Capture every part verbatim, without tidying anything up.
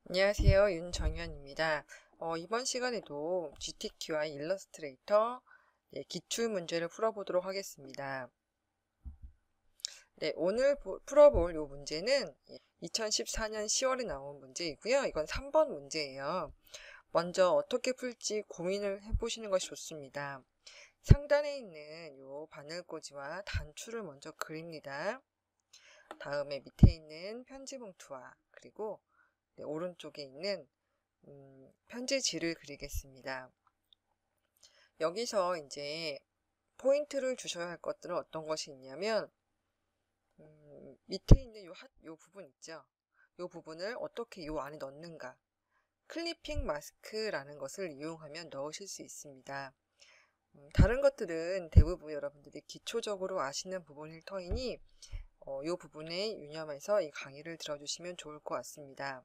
안녕하세요. 윤정현입니다. 어, 이번 시간에도 지티큐아이 일러스트레이터 네, 기출 문제를 풀어보도록 하겠습니다. 네, 오늘 보, 풀어볼 이 문제는 이천십사 년 시월에 나온 문제이고요. 이건 삼 번 문제예요. 먼저 어떻게 풀지 고민을 해보시는 것이 좋습니다. 상단에 있는 이 바늘꽂이와 단추를 먼저 그립니다. 다음에 밑에 있는 편지 봉투와 그리고 네, 오른쪽에 있는 음, 편지지를 그리겠습니다. 여기서 이제 포인트를 주셔야 할 것들은 어떤 것이 있냐면 음, 밑에 있는 요, 하, 요 부분 있죠. 요 부분을 어떻게 요 안에 넣는가. 클리핑 마스크라는 것을 이용하면 넣으실 수 있습니다. 음, 다른 것들은 대부분 여러분들이 기초적으로 아시는 부분일 터이니 어, 요 부분에 유념해서 이 강의를 들어주시면 좋을 것 같습니다.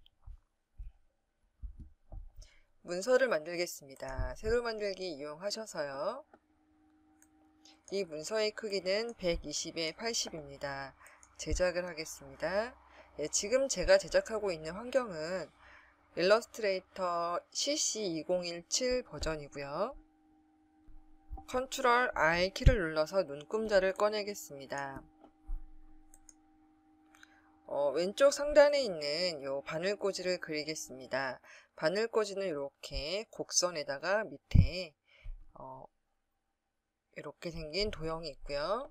문서를 만들겠습니다. 세로 만들기 이용하셔서요. 이 문서의 크기는 백이십에 팔십입니다. 제작을 하겠습니다. 예, 지금 제가 제작하고 있는 환경은 일러스트레이터 씨씨 이천십칠 버전이고요. 컨트롤 알 키를 눌러서 눈금자를 꺼내겠습니다. 어, 왼쪽 상단에 있는 이 바늘꽂이를 그리겠습니다. 바늘꽂이는 이렇게 곡선에다가 밑에 어, 이렇게 생긴 도형이 있고요.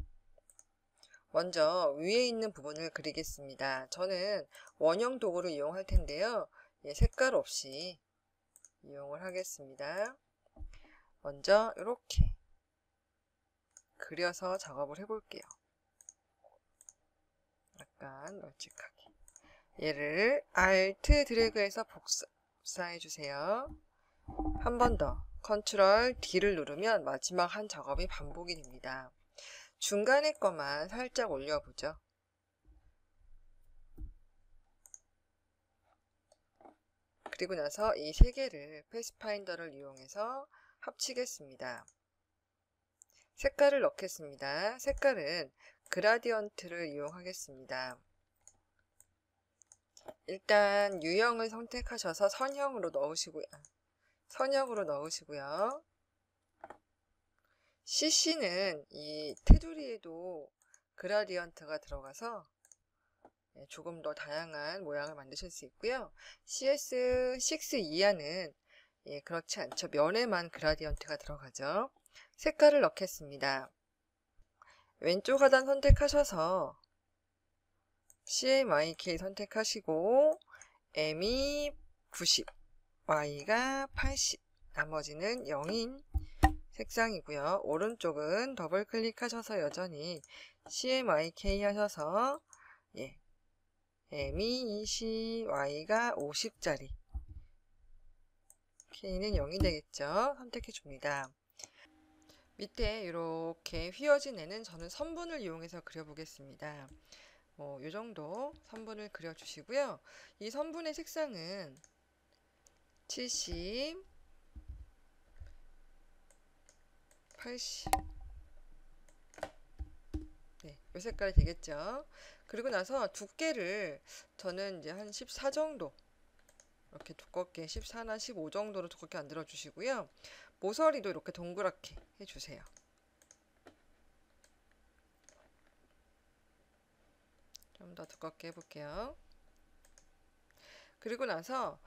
먼저 위에 있는 부분을 그리겠습니다. 저는 원형 도구를 이용할 텐데요. 예, 색깔 없이 이용을 하겠습니다. 먼저 이렇게 그려서 작업을 해볼게요. 약간 널찍하게. 얘를 Alt 드래그해서 복사해 주세요. 한 번 더 컨트롤 D를 누르면 마지막 한 작업이 반복이 됩니다. 중간에 것만 살짝 올려보죠. 그리고 나서 이 세 개를 패스파인더를 이용해서 합치겠습니다. 색깔을 넣겠습니다. 색깔은 그라디언트를 이용하겠습니다. 일단 유형을 선택하셔서 선형으로 넣으시고요. 선형으로 넣으시고요. 씨씨는 이 테두리에도 그라디언트가 들어가서 조금 더 다양한 모양을 만드실 수 있고요. 씨에스 육 이하는 예, 그렇지 않죠. 면에만 그라디언트가 들어가죠. 색깔을 넣겠습니다. 왼쪽 하단 선택하셔서 씨엠와이케이 선택하시고 M이 구십, Y가 팔십, 나머지는 영인 색상이고요. 오른쪽은 더블 클릭하셔서 여전히 씨엠와이케이 하셔서 예, M이 이십, Y가 오십짜리 K는 영이 되겠죠. 선택해 줍니다. 밑에 이렇게 휘어진 애는 저는 선분을 이용해서 그려보겠습니다. 뭐, 요 정도 선분을 그려주시고요. 이 선분의 색상은 칠십, 팔십. 네, 요 색깔이 되겠죠. 그리고 나서 두께를 저는 이제 한 십사 정도. 이렇게 두껍게 십사나 십오 정도로 두껍게 만들어 주시고요. 모서리도 이렇게 동그랗게 해주세요. 좀 더 두껍게 해볼게요. 그리고 나서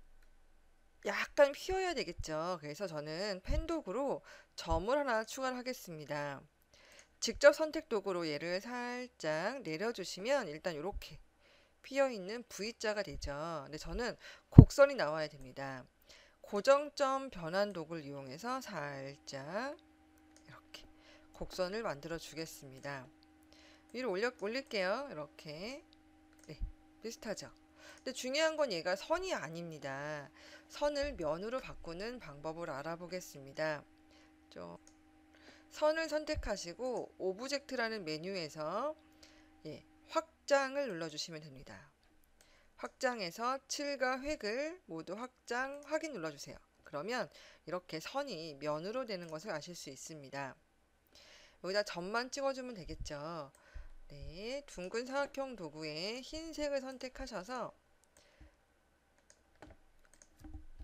약간 휘어야 되겠죠. 그래서 저는 펜도구로 점을 하나 추가를 하겠습니다. 직접 선택 도구로 얘를 살짝 내려주시면 일단 이렇게 휘어있는 V자가 되죠. 근데 저는 곡선이 나와야 됩니다. 고정점 변환 도구를 이용해서 살짝 이렇게 곡선을 만들어 주겠습니다. 위로 올려, 올릴게요. 이렇게. 네, 비슷하죠. 근데 중요한 건 얘가 선이 아닙니다. 선을 면으로 바꾸는 방법을 알아보겠습니다. 좀 선을 선택하시고 오브젝트라는 메뉴에서 예, 확장을 눌러주시면 됩니다. 확장해서 칠과 획을 모두 확장, 확인 눌러주세요. 그러면 이렇게 선이 면으로 되는 것을 아실 수 있습니다. 여기다 점만 찍어주면 되겠죠. 네, 둥근 사각형 도구에 흰색을 선택하셔서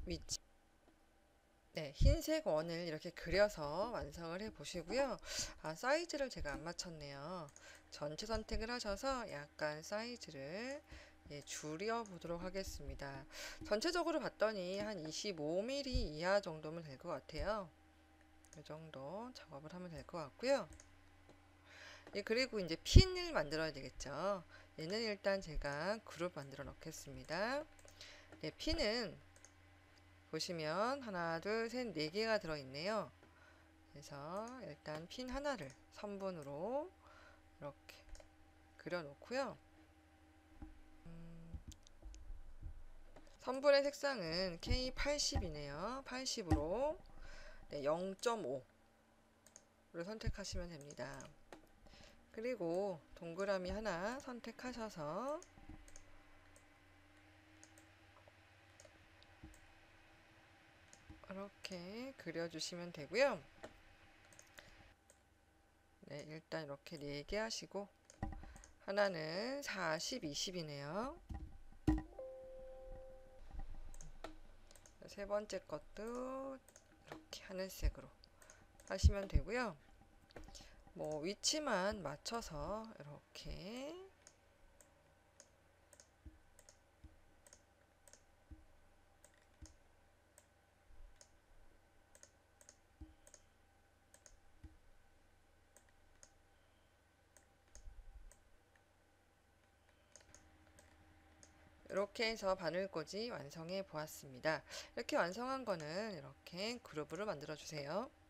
위치, 네, 흰색 원을 이렇게 그려서 완성을 해 보시고요. 아, 사이즈를 제가 안 맞췄네요. 전체 선택을 하셔서 약간 사이즈를 예, 줄여 보도록 하겠습니다. 전체적으로 봤더니 한 이십오 밀리미터 이하 정도면 될 것 같아요. 이 정도 작업을 하면 될 것 같고요. 예, 그리고 이제 핀을 만들어야 되겠죠. 얘는 일단 제가 그룹 만들어 놓겠습니다. 네, 핀은 보시면 하나, 둘, 셋, 네 개가 들어있네요. 그래서 일단 핀 하나를 선분으로 이렇게 그려 놓고요. 음, 선분의 색상은 케이 팔십이네요. 팔십으로 네, 영 점 오를 선택하시면 됩니다. 그리고 동그라미 하나 선택하셔서 이렇게 그려주시면 되고요. 네, 일단 이렇게 네 개 하시고 하나는 사십, 이십이네요. 세 번째 것도 이렇게 하늘색으로 하시면 되고요. 뭐 위치만 맞춰서 이렇게 이렇게 해서 바늘꽂이 완성해 보았습니다. 이렇게 완성한 거는 이렇게 그룹으로 만들어 주세요.